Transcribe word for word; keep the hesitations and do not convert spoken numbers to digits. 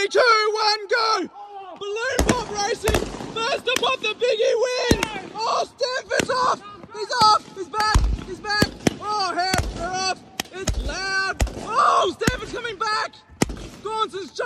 Three, two, one, go! Balloon Pop Racing, first up off the biggie win! Oh, Stanford's off! He's off!